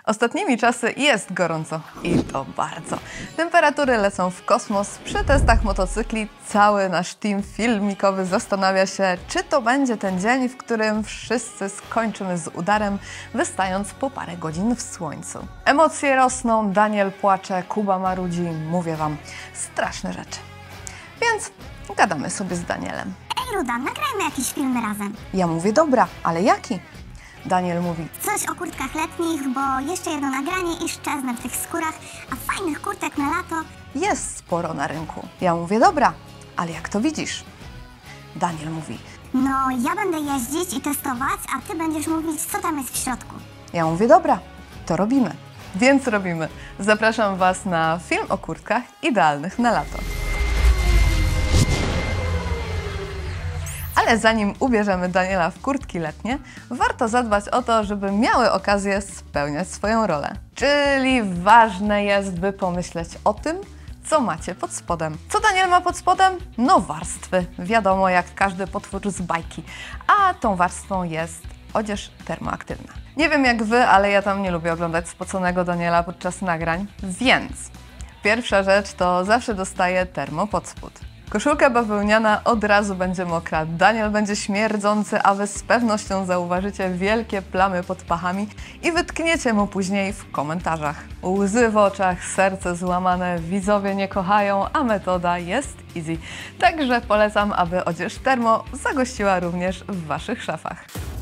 Ostatnimi czasy jest gorąco i to bardzo. Temperatury lecą w kosmos. Przy testach motocykli cały nasz team filmikowy zastanawia się, czy to będzie ten dzień, w którym wszyscy skończymy z udarem, wystając po parę godzin w słońcu. Emocje rosną, Daniel płacze, Kuba marudzi, mówię wam, straszne rzeczy. Więc gadamy sobie z Danielem. Ej Ruda, nagrajmy jakiś film razem. Ja mówię, dobra, ale jaki? Daniel mówi, Coś o kurtkach letnich, bo jeszcze jedno nagranie i szczeznę w tych skórach, a fajnych kurtek na lato. jest sporo na rynku. Ja mówię, dobra, ale jak to widzisz? Daniel mówi, No, ja będę jeździć i testować, a ty będziesz mówić, co tam jest w środku. ja mówię, dobra, to robimy. Więc robimy. Zapraszam Was na film o kurtkach idealnych na lato. Ale zanim ubierzemy Daniela w kurtki letnie, warto zadbać o to, żeby miały okazję spełniać swoją rolę. Czyli ważne jest, by pomyśleć o tym, co macie pod spodem. Co Daniel ma pod spodem? No warstwy. Wiadomo, jak każdy potwór z bajki. A tą warstwą jest odzież termoaktywna. Nie wiem jak Wy, ale ja tam nie lubię oglądać spoconego Daniela podczas nagrań, więc pierwsza rzecz to zawsze dostaję termo pod spód. Koszulka bawełniana od razu będzie mokra, Daniel będzie śmierdzący, a Wy z pewnością zauważycie wielkie plamy pod pachami i wytkniecie mu później w komentarzach. Łzy w oczach, serce złamane, widzowie nie kochają, a metoda jest easy. Także polecam, aby odzież termo zagościła również w Waszych szafach.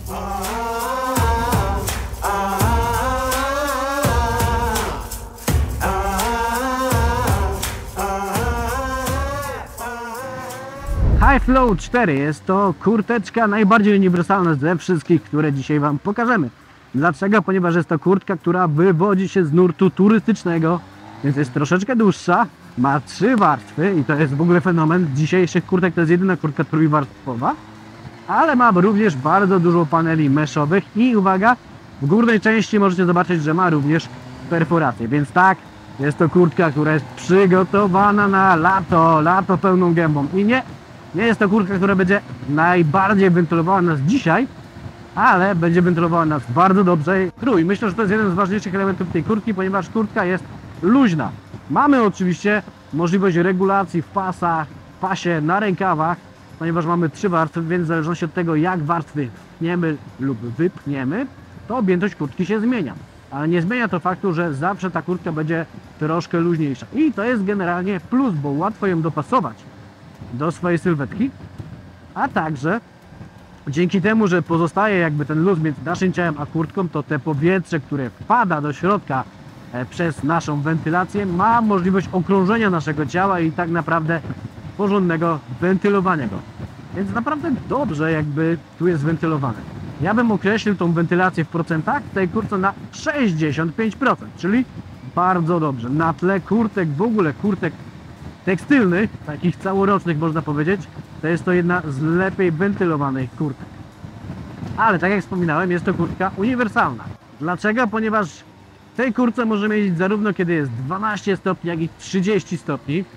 High Flow 4 jest to kurteczka najbardziej uniwersalna ze wszystkich, które dzisiaj Wam pokażemy. Dlaczego? Ponieważ jest to kurtka, która wywodzi się z nurtu turystycznego, więc jest troszeczkę dłuższa, ma 3 warstwy i to jest w ogóle fenomen dzisiejszych kurtek, to jest jedyna kurtka trójwarstwowa, ale ma również bardzo dużo paneli meszowych i uwaga, w górnej części możecie zobaczyć, że ma również perforację, więc tak, jest to kurtka, która jest przygotowana na lato pełną gębą i nie jest to kurtka, która będzie najbardziej wentylowała nas dzisiaj, ale będzie wentylowała nas bardzo dobrze. Krój. Myślę, że to jest jeden z ważniejszych elementów tej kurtki, ponieważ kurtka jest luźna. Mamy oczywiście możliwość regulacji w pasach, w pasie, na rękawach, ponieważ mamy 3 warstwy, więc w zależności od tego, jak warstwy wpniemy lub wypchniemy, to objętość kurtki się zmienia. Ale nie zmienia to faktu, że zawsze ta kurtka będzie troszkę luźniejsza. I to jest generalnie plus, bo łatwo ją dopasować do swojej sylwetki, a także dzięki temu, że pozostaje jakby ten luz między naszym ciałem a kurtką, to te powietrze, które wpada do środka przez naszą wentylację, ma możliwość okrążenia naszego ciała i tak naprawdę porządnego wentylowania go. Więc naprawdę dobrze jakby tu jest wentylowane. Ja bym określił tą wentylację w procentach w tej kurtce na 65%, czyli bardzo dobrze. Na tle kurtek, w ogóle kurtek tekstylnych, takich całorocznych można powiedzieć, to jest to jedna z lepiej wentylowanych kurtek. Ale tak jak wspominałem, jest to kurtka uniwersalna. Dlaczego? Ponieważ w tej kurtce możemy jeździć zarówno kiedy jest 12 stopni, jak i 30 stopni.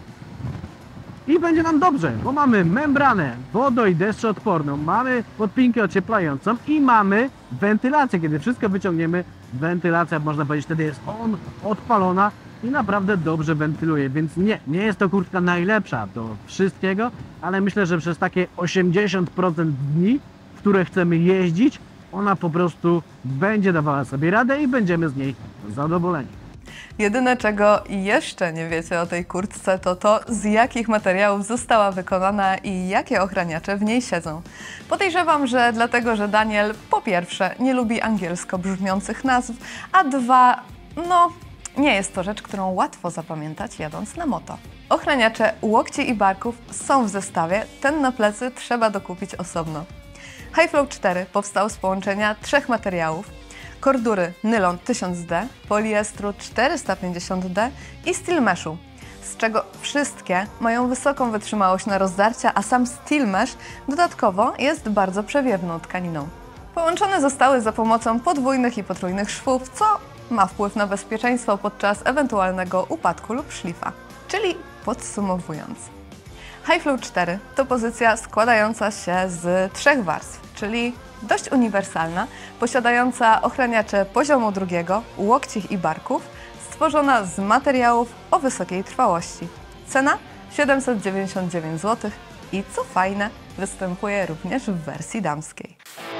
I będzie nam dobrze, bo mamy membranę wodo- i deszczoodporną, mamy podpinkę ocieplającą i mamy wentylację. Kiedy wszystko wyciągniemy, wentylacja, można powiedzieć, wtedy jest odpalona i naprawdę dobrze wentyluje, więc nie jest to kurtka najlepsza do wszystkiego, ale myślę, że przez takie 80% dni, w które chcemy jeździć, ona po prostu będzie dawała sobie radę i będziemy z niej zadowoleni. Jedyne, czego jeszcze nie wiecie o tej kurtce, to to, z jakich materiałów została wykonana i jakie ochraniacze w niej siedzą. Podejrzewam, że dlatego, że Daniel po pierwsze nie lubi angielsko brzmiących nazw, a dwa, nie jest to rzecz, którą łatwo zapamiętać jadąc na moto. Ochraniacze łokci i barków są w zestawie, ten na plecy trzeba dokupić osobno. High Flow 4 powstał z połączenia 3 materiałów: kordury nylon 1000D, poliestru 450D i steel meshu, z czego wszystkie mają wysoką wytrzymałość na rozdarcia, a sam steel mesh dodatkowo jest bardzo przewiewną tkaniną. Połączone zostały za pomocą podwójnych i potrójnych szwów, co ma wpływ na bezpieczeństwo podczas ewentualnego upadku lub szlifa. Czyli podsumowując, Hi-Flow 4 to pozycja składająca się z 3 warstw, czyli dość uniwersalna, posiadająca ochraniacze poziomu drugiego, łokci i barków, stworzona z materiałów o wysokiej trwałości. Cena 799 zł i co fajne, występuje również w wersji damskiej.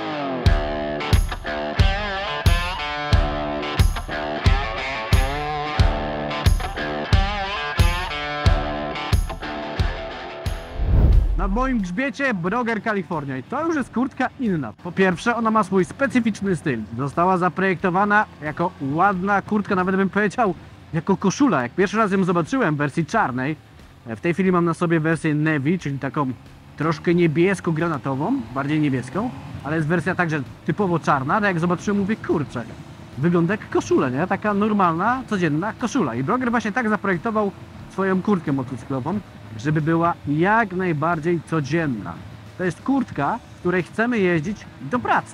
Na moim grzbiecie Brogger California i to już jest kurtka inna. Po pierwsze, ona ma swój specyficzny styl. Została zaprojektowana jako ładna kurtka, nawet bym powiedział jako koszula. Jak pierwszy raz ją zobaczyłem w wersji czarnej, w tej chwili mam na sobie wersję navy, czyli taką troszkę niebiesko-granatową, bardziej niebieską, ale jest wersja także typowo czarna, tak jak zobaczyłem, mówię, kurczę, wygląda jak koszula, nie? Taka normalna, codzienna koszula. I Brogger właśnie tak zaprojektował swoją kurtkę motocyklową, żeby była jak najbardziej codzienna. To jest kurtka, w której chcemy jeździć do pracy.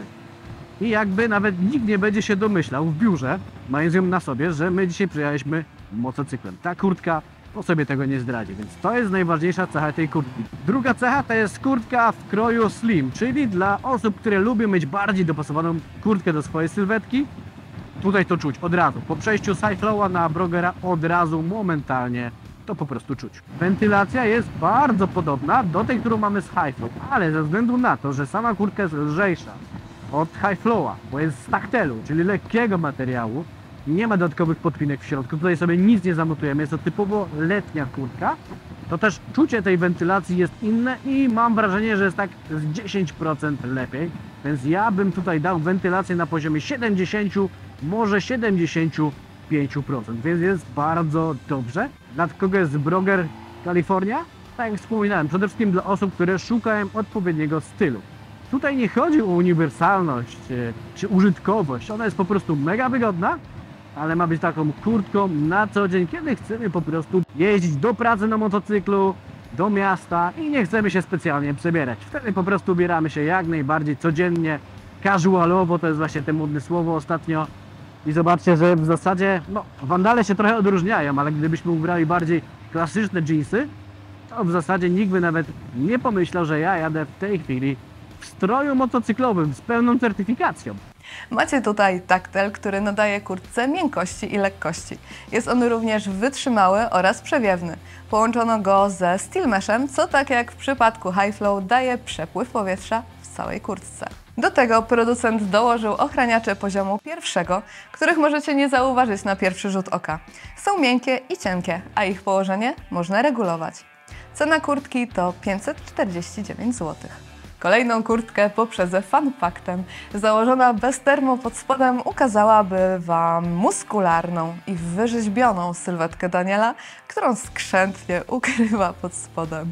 I jakby nawet nikt nie będzie się domyślał w biurze, mając ją na sobie, że my dzisiaj przyjechaliśmy motocyklem. Ta kurtka po sobie tego nie zdradzi, więc to jest najważniejsza cecha tej kurtki. Druga cecha to jest kurtka w kroju slim, czyli dla osób, które lubią mieć bardziej dopasowaną kurtkę do swojej sylwetki. Tutaj to czuć od razu. Po przejściu z Hi-Flowa na Broggera od razu, momentalnie to po prostu czuć. Wentylacja jest bardzo podobna do tej, którą mamy z Hi-Flow, ale ze względu na to, że sama kurtka jest lżejsza od Hi-Flowa, bo jest z taktelu, czyli lekkiego materiału, nie ma dodatkowych podpinek w środku, tutaj sobie nic nie zamotujemy, jest to typowo letnia kurtka, to też czucie tej wentylacji jest inne i mam wrażenie, że jest tak z 10% lepiej, więc ja bym tutaj dał wentylację na poziomie 70, może 75%, więc jest bardzo dobrze. Dla kogo jest Brogger California? Tak jak wspominałem, przede wszystkim dla osób, które szukają odpowiedniego stylu. Tutaj nie chodzi o uniwersalność czy użytkowość, ona jest po prostu mega wygodna, ale ma być taką kurtką na co dzień, kiedy chcemy po prostu jeździć do pracy na motocyklu, do miasta i nie chcemy się specjalnie przebierać. Wtedy po prostu ubieramy się jak najbardziej codziennie, casualowo, to jest właśnie te modne słowo ostatnio. I zobaczcie, że w zasadzie, no, wandale się trochę odróżniają, ale gdybyśmy ubrali bardziej klasyczne jeansy, to w zasadzie nikt by nawet nie pomyślał, że ja jadę w tej chwili w stroju motocyklowym z pełną certyfikacją. Macie tutaj taktel, który nadaje kurtce miękkości i lekkości. Jest on również wytrzymały oraz przewiewny. Połączono go ze steel meshem, co tak jak w przypadku Hi-Flow daje przepływ powietrza w całej kurtce. Do tego producent dołożył ochraniacze poziomu pierwszego, których możecie nie zauważyć na pierwszy rzut oka. Są miękkie i cienkie, a ich położenie można regulować. Cena kurtki to 549 zł. Kolejną kurtkę poprzedzę fun faktem. Założona bez termo pod spodem ukazałaby Wam muskularną i wyrzeźbioną sylwetkę Daniela, którą skrzętnie ukrywa pod spodem.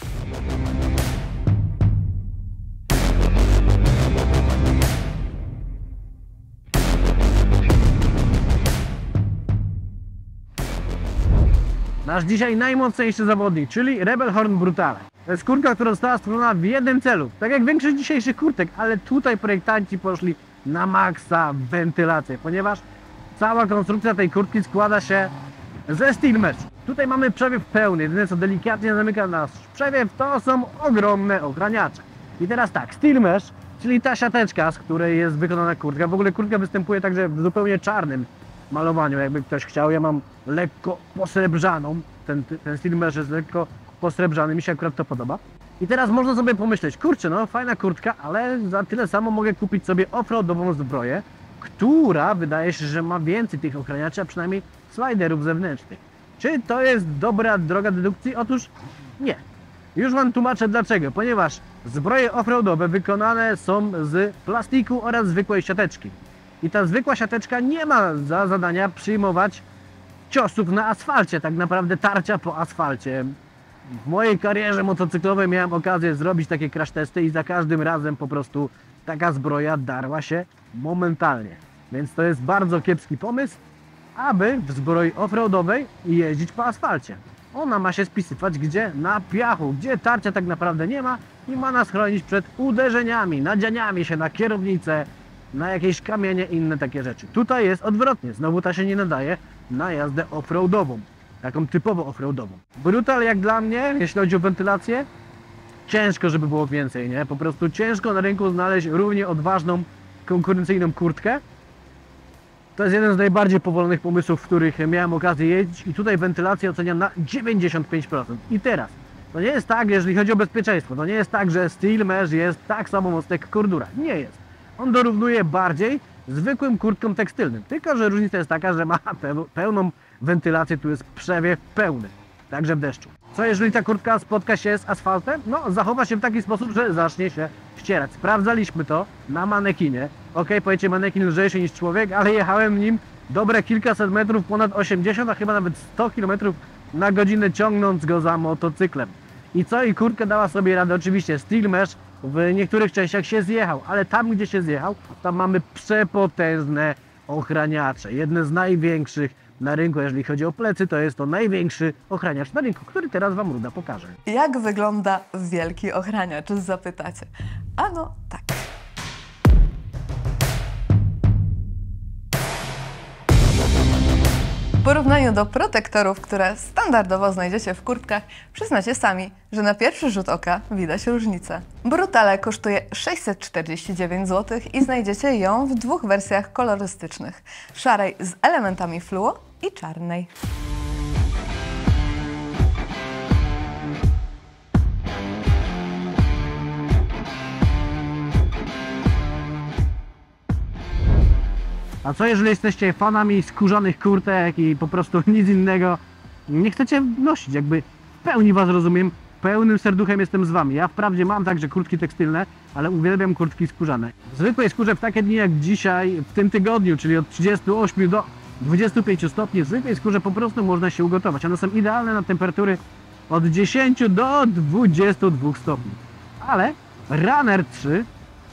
Nasz dzisiaj najmocniejszy zawodnik, czyli Rebel Horn Brutale. To jest kurtka, która została stworzona w jednym celu, tak jak większość dzisiejszych kurtek, ale tutaj projektanci poszli na maksa wentylację, ponieważ cała konstrukcja tej kurtki składa się ze steel mesh. Tutaj mamy przewiew pełny, jedyne co delikatnie zamyka nasz przewiew to są ogromne ochraniacze. I teraz tak, steel mesh, czyli ta siateczka, z której jest wykonana kurtka, w ogóle kurtka występuje także w zupełnie czarnym malowaniu, jakby ktoś chciał. Ja mam lekko posrebrzaną, ten steel mesh jest lekko posrebrzany, mi się akurat to podoba. I teraz można sobie pomyśleć, kurczę, no fajna kurtka, ale za tyle samo mogę kupić sobie offroadową zbroję, która wydaje się, że ma więcej tych ochraniaczy, a przynajmniej sliderów zewnętrznych. Czy to jest dobra droga dedukcji? Otóż nie. Już Wam tłumaczę dlaczego, ponieważ zbroje offroadowe wykonane są z plastiku oraz zwykłej siateczki. I ta zwykła siateczka nie ma za zadania przyjmować ciosów na asfalcie, tak naprawdę tarcia po asfalcie. W mojej karierze motocyklowej miałem okazję zrobić takie crash testy i za każdym razem po prostu taka zbroja darła się momentalnie. Więc to jest bardzo kiepski pomysł, aby w zbroi offroadowej jeździć po asfalcie. Ona ma się spisywać gdzie? Na piachu, gdzie tarcia tak naprawdę nie ma i ma nas chronić przed uderzeniami, nadzianiami się na kierownicę, na jakieś kamienie, inne takie rzeczy. Tutaj jest odwrotnie, znowu ta się nie nadaje na jazdę offroadową. taką typowo offroadową. Brutal jak dla mnie, jeśli chodzi o wentylację, ciężko, żeby było więcej, nie? Po prostu ciężko na rynku znaleźć równie odważną, konkurencyjną kurtkę. To jest jeden z najbardziej powolnych pomysłów, w których miałem okazję jeździć i tutaj wentylację oceniam na 95%. I teraz, to nie jest tak, jeżeli chodzi o bezpieczeństwo, to nie jest tak, że Steel Mesh jest tak samo mocny jak Cordura. Nie jest. On dorównuje bardziej zwykłym kurtkom tekstylnym, tylko że różnica jest taka, że ma pełną wentylację, tu jest przewiew pełny, także w deszczu. Co jeżeli ta kurtka spotka się z asfaltem? No, zachowa się w taki sposób, że zacznie się ścierać. Sprawdzaliśmy to na manekinie. Powiecie, manekin lżejszy niż człowiek, ale jechałem nim dobre kilkaset metrów, ponad 80, a chyba nawet 100 km na godzinę, ciągnąc go za motocyklem. I co? I kurtka dała sobie radę. Oczywiście Steel Mesh w niektórych częściach się zjechał, ale tam, gdzie się zjechał, tam mamy przepotężne ochraniacze. Jedne z największych na rynku, jeżeli chodzi o plecy, to jest to największy ochraniacz na rynku, który teraz Wam Ruda pokaże. Jak wygląda wielki ochraniacz, zapytacie? Ano tak. W porównaniu do protektorów, które standardowo znajdziecie w kurtkach, przyznacie sami, że na pierwszy rzut oka widać różnicę. Brutale kosztuje 649 zł i znajdziecie ją w dwóch wersjach kolorystycznych. Szarej z elementami fluo i czarnej. A co jeżeli jesteście fanami skórzanych kurtek i po prostu nic innego nie chcecie nosić? Jakby w pełni Was rozumiem, pełnym serduchem jestem z Wami. Ja wprawdzie mam także kurtki tekstylne, ale uwielbiam kurtki skórzane. W zwykłej skórze w takie dni jak dzisiaj, w tym tygodniu, czyli od 38 do 25 stopni, w zwykłej skórze po prostu można się ugotować. One są idealne na temperatury od 10 do 22 stopni. Ale Runner 3,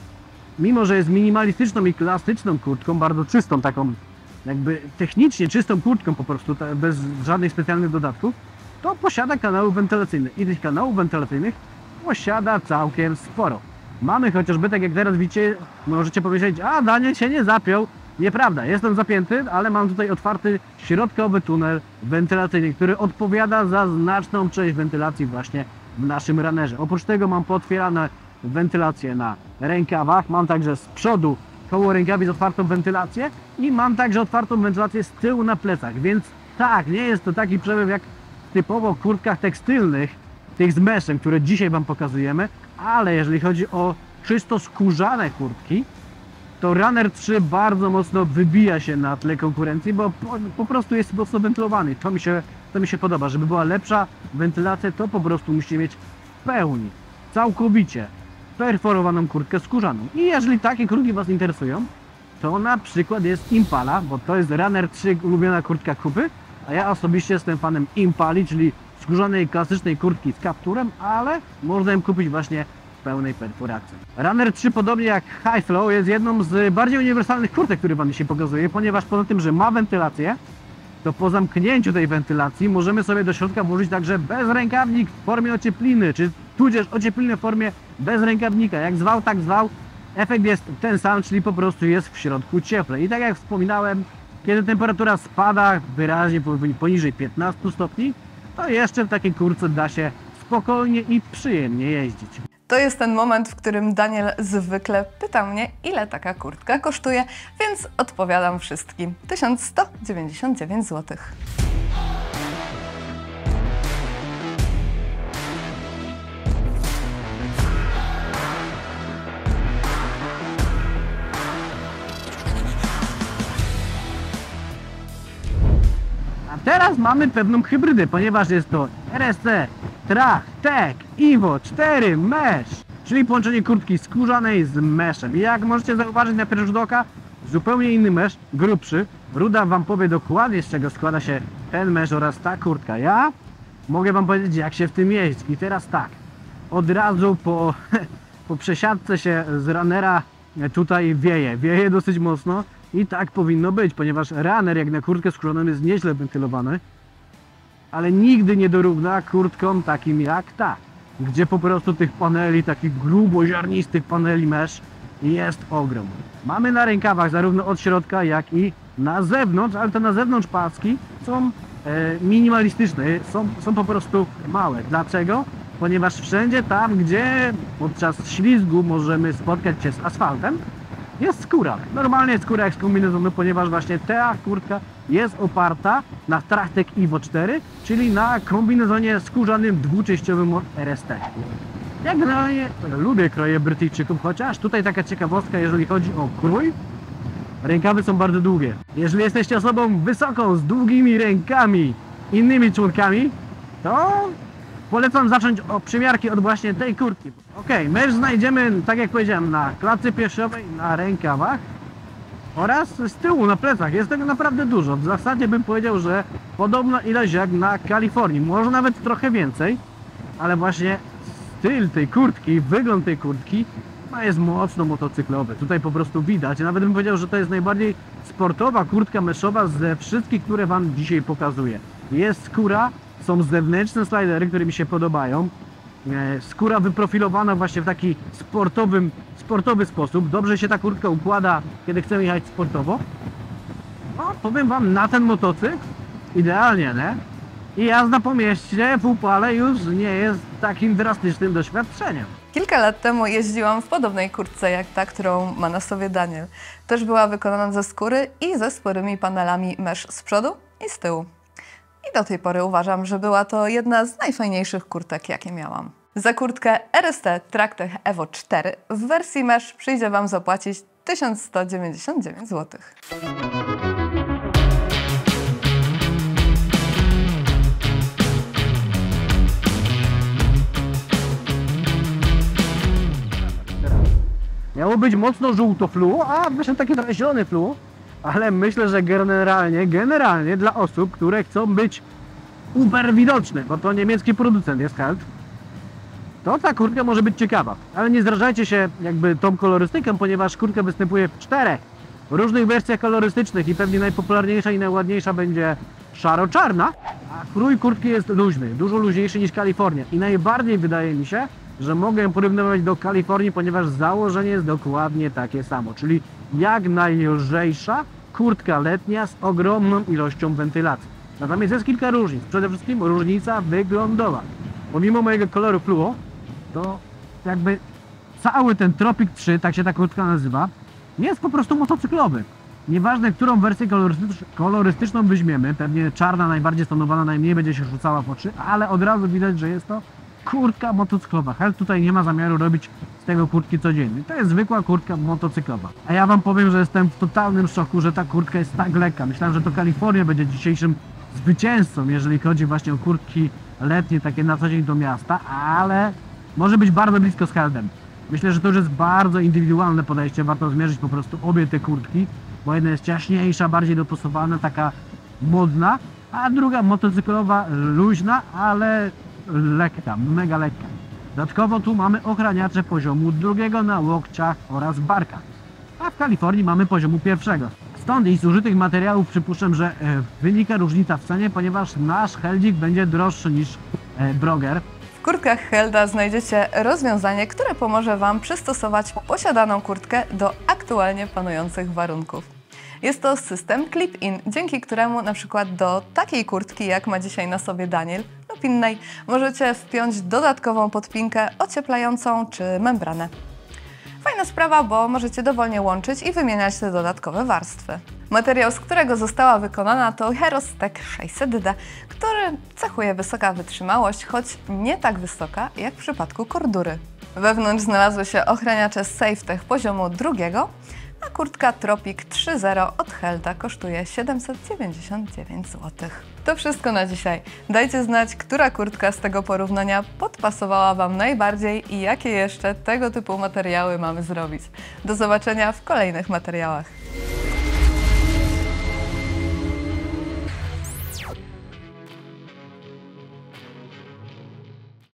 mimo że jest minimalistyczną i klasyczną kurtką, bardzo czystą, taką jakby technicznie czystą kurtką po prostu, bez żadnych specjalnych dodatków, to posiada kanały wentylacyjne i tych kanałów wentylacyjnych posiada całkiem sporo. Mamy chociażby, tak jak teraz widzicie, możecie powiedzieć, a Daniel się nie zapiął. Nieprawda, jestem zapięty, ale mam tutaj otwarty środkowy tunel wentylacyjny, który odpowiada za znaczną część wentylacji właśnie w naszym runnerze. Oprócz tego mam pootwierane wentylację na rękawach, mam także z przodu koło rękawic otwartą wentylację i mam także otwartą wentylację z tyłu na plecach, więc tak, nie jest to taki przelew jak typowo w kurtkach tekstylnych, tych z meshem, które dzisiaj Wam pokazujemy, ale jeżeli chodzi o czysto skórzane kurtki, to Runner 3 bardzo mocno wybija się na tle konkurencji, bo po prostu jest mocno wentylowany. To mi się podoba. Żeby była lepsza wentylacja, to po prostu musicie mieć w pełni, całkowicie perforowaną kurtkę skórzaną. I jeżeli takie kurtki Was interesują, to na przykład jest Impala, bo to jest Runner 3 ulubiona kurtka Kupy, a ja osobiście jestem fanem Impali, czyli skórzanej klasycznej kurtki z kapturem, ale można ją kupić właśnie w pełnej perforacji. Runner 3, podobnie jak High Flow, jest jedną z bardziej uniwersalnych kurtek, które Wam dzisiaj pokazuję, ponieważ poza tym, że ma wentylację, to po zamknięciu tej wentylacji możemy sobie do środka włożyć także bezrękawnik w formie ociepliny, czy tudzież ociepliny w formie bez rękawnika. Jak zwał, tak zwał. Efekt jest ten sam, czyli po prostu jest w środku cieplej. I tak jak wspominałem, kiedy temperatura spada wyraźnie poniżej 15 stopni, to jeszcze w takiej kurtce da się spokojnie i przyjemnie jeździć. To jest ten moment, w którym Daniel zwykle pyta mnie, ile taka kurtka kosztuje, więc odpowiadam wszystkim. 1199 zł. A teraz mamy pewną hybrydę, ponieważ jest to RSC, Trach, Tech, Evo 4 Mesh, czyli połączenie kurtki skórzanej z meshem. I jak możecie zauważyć na pierwszy rzut oka, zupełnie inny mesh, grubszy. Ruda Wam powie dokładnie, z czego składa się ten mesh oraz ta kurtka. Ja mogę Wam powiedzieć, jak się w tym jeździ. I teraz tak, od razu po przesiadce się z Runnera tutaj wieje dosyć mocno. I tak powinno być, ponieważ Runner jak na kurtkę skórzaną jest nieźle wentylowany, ale nigdy nie dorówna kurtkom takim jak ta, gdzie po prostu tych paneli, takich gruboziarnistych paneli mesh jest ogrom. Mamy na rękawach zarówno od środka, jak i na zewnątrz, ale to na zewnątrz paski są minimalistyczne, są po prostu małe. Dlaczego? Ponieważ wszędzie tam, gdzie podczas ślizgu możemy spotkać się z asfaltem, jest skóra. Normalnie jest skóra jak z kombinezonu, ponieważ właśnie ta kurtka jest oparta na Tractek Evo 4, czyli na kombinezonie skórzanym dwuczęściowym od RST. Ja generalnie lubię kroje Brytyjczyków, chociaż tutaj taka ciekawostka, jeżeli chodzi o krój. Rękawy są bardzo długie. Jeżeli jesteście osobą wysoką, z długimi rękami, innymi członkami, to polecam zacząć od przymiarki od właśnie tej kurtki. Ok, my znajdziemy, tak jak powiedziałem, na klatce piersiowej, na rękawach oraz z tyłu, na plecach. Jest tego naprawdę dużo. W zasadzie bym powiedział, że podobna ilość jak na Kalifornii. Może nawet trochę więcej, ale właśnie styl tej kurtki, wygląd tej kurtki jest mocno motocyklowy. Tutaj po prostu widać. Nawet bym powiedział, że to jest najbardziej sportowa kurtka meszowa ze wszystkich, które Wam dzisiaj pokazuję. Jest skóra, są zewnętrzne slidery, które mi się podobają. Skóra wyprofilowana właśnie w taki sportowy sposób. Dobrze się ta kurtka układa, kiedy chcemy jechać sportowo. No, powiem Wam, na ten motocykl idealnie, nie? I jazda po mieście w upale już nie jest takim drastycznym doświadczeniem. Kilka lat temu jeździłam w podobnej kurtce jak ta, którą ma na sobie Daniel. Też była wykonana ze skóry i ze sporymi panelami mesh z przodu i z tyłu. I do tej pory uważam, że była to jedna z najfajniejszych kurtek, jakie miałam. Za kurtkę RST Tractek Evo 4 w wersji mesh przyjdzie Wam zapłacić 1199 zł. Miało być mocno żółto flu, a wyszedł taki trochę zielony flu, ale myślę, że generalnie dla osób, które chcą być uber widoczne, bo to niemiecki producent jest Held, to ta kurtka może być ciekawa. Ale nie zrażajcie się jakby tą kolorystyką, ponieważ kurtka występuje w 4 różnych wersjach kolorystycznych i pewnie najpopularniejsza i najładniejsza będzie szaro-czarna, a krój kurtki jest luźny, dużo luźniejszy niż Kalifornia i najbardziej wydaje mi się, że mogę ją porównywać do Kalifornii, ponieważ założenie jest dokładnie takie samo, czyli jak najlżejsza kurtka letnia z ogromną ilością wentylacji. Natomiast jest kilka różnic, przede wszystkim różnica wyglądowa. Pomimo mojego koloru fluo, to jakby cały ten Tropic 3, tak się ta kurtka nazywa, jest po prostu motocyklowy. Nieważne, którą wersję kolorystyczną weźmiemy, pewnie czarna najbardziej stonowana, najmniej będzie się rzucała w oczy, ale od razu widać, że jest to kurtka motocyklowa. Held tutaj nie ma zamiaru robić z tego kurtki codziennie. To jest zwykła kurtka motocyklowa. A ja Wam powiem, że jestem w totalnym szoku, że ta kurtka jest tak lekka. Myślałem, że to Kalifornia będzie dzisiejszym zwycięzcą, jeżeli chodzi właśnie o kurtki letnie, takie na co dzień do miasta, ale może być bardzo blisko z Heldem. Myślę, że to już jest bardzo indywidualne podejście. Warto zmierzyć po prostu obie te kurtki, bo jedna jest ciaśniejsza, bardziej dopasowana, taka modna, a druga motocyklowa, luźna, ale lekka, mega lekka. Dodatkowo tu mamy ochraniacze poziomu 2 na łokciach oraz barkach, a w Kalifornii mamy poziomu 1. Stąd i z użytych materiałów przypuszczam, że wynika różnica w cenie, ponieważ nasz Heldzik będzie droższy niż Brogger. W kurtkach Helda znajdziecie rozwiązanie, które pomoże Wam przystosować posiadaną kurtkę do aktualnie panujących warunków. Jest to system clip-in, dzięki któremu na przykład do takiej kurtki, jak ma dzisiaj na sobie Daniel, lub innej, możecie wpiąć dodatkową podpinkę ocieplającą czy membranę. Fajna sprawa, bo możecie dowolnie łączyć i wymieniać te dodatkowe warstwy. Materiał, z którego została wykonana, to Herostek 600D, który cechuje wysoka wytrzymałość, choć nie tak wysoka jak w przypadku kordury. Wewnątrz znalazły się ochraniacze SafeTech poziomu 2, a kurtka Tropic 3.0 od Helda kosztuje 799 zł. To wszystko na dzisiaj. Dajcie znać, która kurtka z tego porównania podpasowała Wam najbardziej i jakie jeszcze tego typu materiały mamy zrobić. Do zobaczenia w kolejnych materiałach.